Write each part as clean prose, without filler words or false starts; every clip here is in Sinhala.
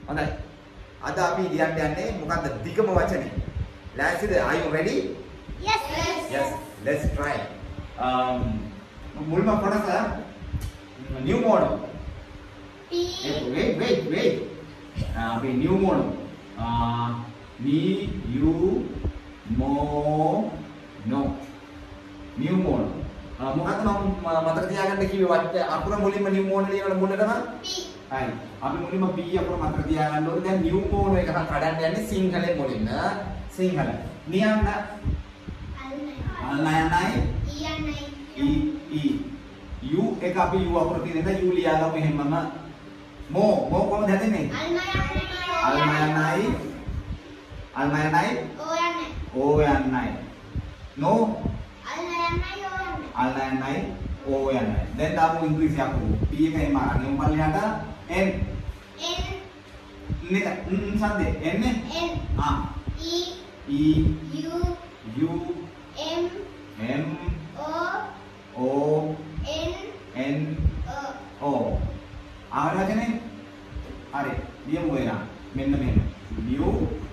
හොඳයි. අද අපි ලියන්න යන්නේ මොකද්ද? දිගම වචනේ. ලෑස්තිද? Are you ready? Yes. Yes. Let's try. මුල්ම කොටස new model. P. Wait. අපි new model. no. New model. මොකද්ද මම මතක තියාගන්න කිව්වේ අකුර මුලින්ම new model ලියනකොට මුලටම P. හරි. අපි මුලින්ම P අකුර මතක තියාගන්න ඕනේ. දැන් new model එක කඩන්න යන්නේ සිංහලෙන් මුලින්ම. සිංහල. නියන්න අල්නයනයි E U එක අපි U අකුර තියෙන නිසා U ලියාගමු එහෙමම. මෝ කොහොමද හැදෙන්නේ? අල්නයනයි O යන්නයි. No අල්නයනයි O යන්නයි. දැන් දාමු ඉංග්‍රීසි අකුරු. P එක එහෙම අරන් යමු පල්ලෙහාට N නේද? සන්දේ N E U M O N O ආරගෙන හරි ලියමු එනවා මෙන්න මෙහෙම new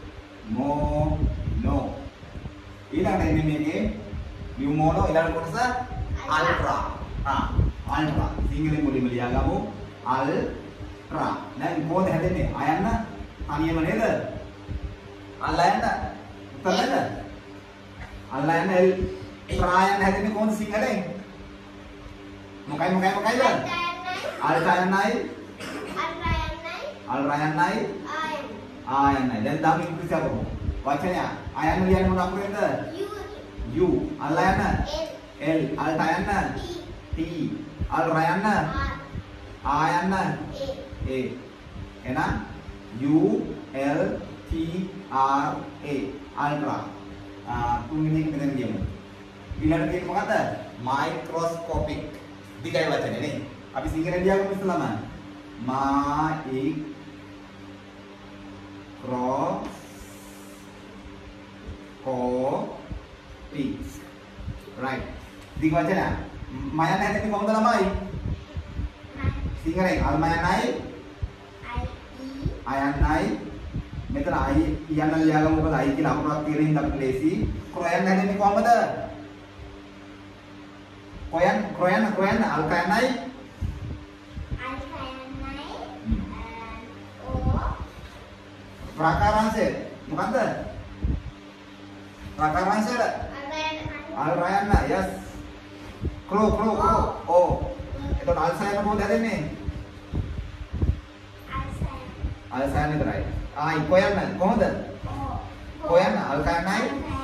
no ඊළඟට එන්නේ මේකේ new mono ඊළඟ කොටස ultra ultra සිංහලෙන් මුලින්ම ලියාගමු ultra දැන් කොහොමද හැදෙන්නේ අයන්න අනියම නේද අල්ලයන්න උත්තරද අල්ලයන්න L ප්‍රායන්න හැදෙන්නේ කොහොමද සිංහලෙන් මොකයිද අල්රයන්නයි ආයන්නයි දැන් දාමු ඉංග්‍රීසි අකුරු වචනය අයන්න ලියන්නේ මොන අකුරෙන්ද U අල්ලයන්න L අල්ටයන්න T අල්රයන්න ආයන්න A එහෙනම් U L T R A ultra තුන්වෙනි එක මෙතන ලියමු ඊළඟට තියෙන්නේ මොකද්ද microscopic දිගයි වචනේ නේ අපි සිංහලෙන් ලියගමු ඉස්සලම microscopic right දිග වචන මයන් හැදෙන්නේ කොහොමද ළමයි සිංහලෙන් අල්මයන්යි අයන්නයි මෙතන I යන්න ලියාගමු මොකද I කියලා අකුරක් තියෙන හින්දා අපිට ලේසි ක්‍රොයන් හැදෙන්නේ කොහමද ක්‍රොයන් අල්කයන්යි ප්‍රාකාරාංශය මොකද්ද ප්‍රාකාරාංශය අල්රයන්න yes ක්‍රෝ O එතකොට අල්සයන් කොහොමද හැදෙන්නේ අල්සයන් විතරයි කොයන්න කොහොමද කොයන්න අල්කයන්යි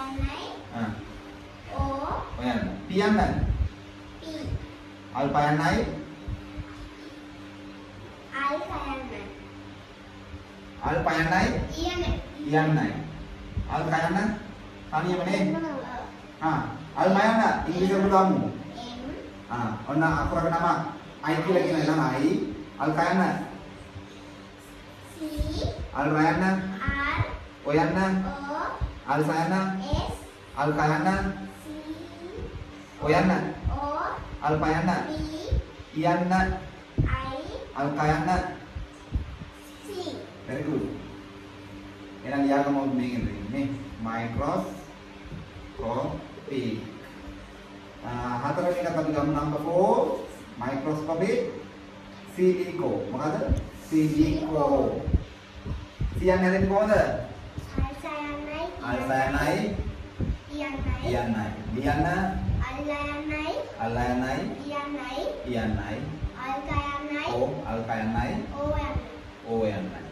කොයන්න පියන්න අල්පයන්යි අල්පයන්යි ඉයන්නයි අල්කයන්න තනියම නේ අල්මයන්න ඉංග්‍රීසියෙන් දාමු ඔන්න අකුරක නම I කියලා කියන නම I අල්කයන්න අල්රයන්න ඔයන්න අල්සයන්න අල්කයන්න ඔයන්න අල්පයන්න ඉයන්න අල්කයන්න very good එහෙනම් ලියාගමු මේකෙන් නේ microscopic හතරවෙනි එකත් අපි ගමු number 4 microscopic silico මොකද silico සියන් හැදෙන්නේ කොහොමද අල්සයන්යි ඉයන්නයි ලියන්න අල්ලයන්යි ඉයන්නයි අල්කයන්යි O යන්නයි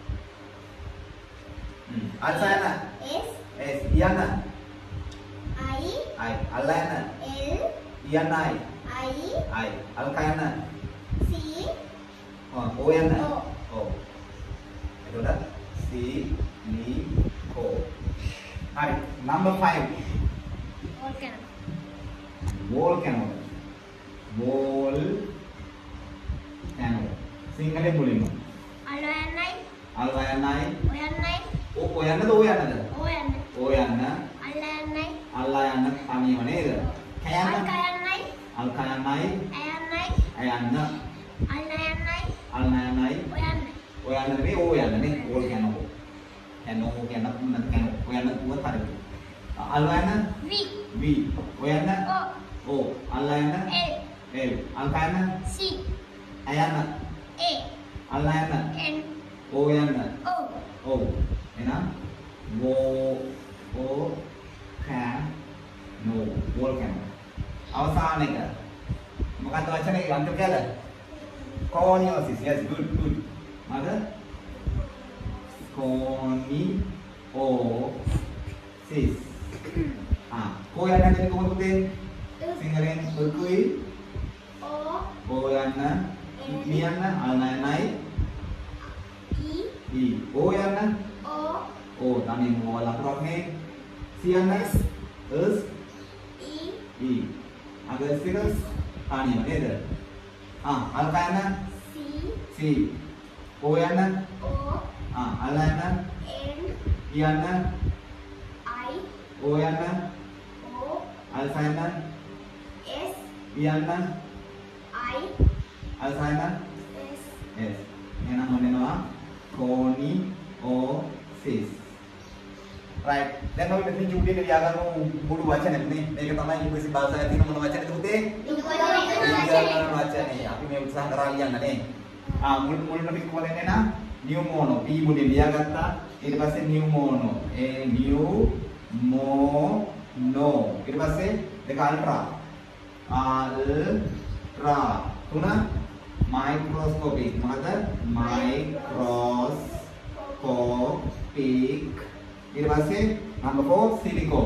අල්සයන S ඉයන්න I අල්ලයන ඉයන්නයි I අල්කයන O යන්න O එතකොට silico හරි number 5 volcano සිංහලෙන් මුලින්ම අල්වයන්යි ඔයන්නද ඔයන්න අල්ලයන්න තනියම නේද කයන්න අල්කයන්යි අයන්න අල්නයන්යි ඔයන්න නෙමෙයි ඕ යන්න නේ. ඕල් කියනවා. එනෝ කියන මම කියන ඔයන්න උවත් හරියට. අල්ල යන්න V. V. ඔයන්න O. O. අල්ල යන්න L. L. අල්ල යන්න C. අයන්න A. අල්ල යන්න N. O යන්න O. O. එහෙනම් wo o can no volcano. අවසාන එක. මොකක්ද වචනේ අන්තිම කියලා? Coniosis. Yes, good, good. මද? Coniosis. කොයන්න කියන්නේ කොහොමද පුතේ? සිංහලෙන් උකුයි. O. ඔයන්න මියන්න අල්නයි E. E. ඔයන්න O. O තනින් මොව ලකුණක් නේ. සියන්න S E. E. අග සිරස් තනියම නේද? අල්කයන්න C. C. ඔයන්න O. අල්නයන්න N. කියන්න I. ඔයන්න O. අල්සයන්න S. කියන්න I. අල්සයන්න S. S. එහෙනම් මොනවා? Coniosis. Right. දැන් අපි මෙතන චුට්ටියට ලියාගමු මුළු වචනේම නේ. මේක තමයි ඉංග්‍රීසි භාෂාවේ තියෙන මොන වචනේද පුතේ? ඉංග්‍රීසි වචනේ. අපි මේ උත්සාහ කරලා ලියන්න නේ. මුලින්ම අපි කොහොමද එන්නේ නා? නියුමෝනෝ. P මුලින් ලියාගත්තා. ඊට පස්සේ නියුමෝනෝ. නියුමෝනෝ. ඊට පස්සේ දෙක අල්ට්‍රා. අල්ට්‍රා. තුන microscopic. මොකද? microscopic. ඊට පස්සේ number 4 silico.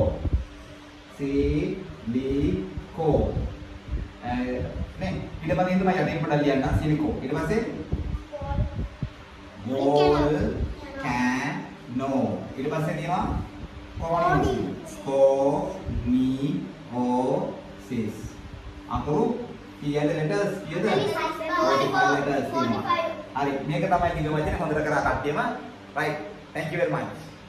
silico. නේ ඊට පස්සේ තමයි යටින් පොඩ්ඩක් ලියන්න silico. ඊට පස්සේ volcano. ඊට පස්සේ තියෙනවා coniosis. අකුරු කීයද letters කීයද? 45 letters තියෙනවා. හරි මේක තමයි කිව්ව වචනේ හොඳට කරා කට්ටියම. right. Thank you very much.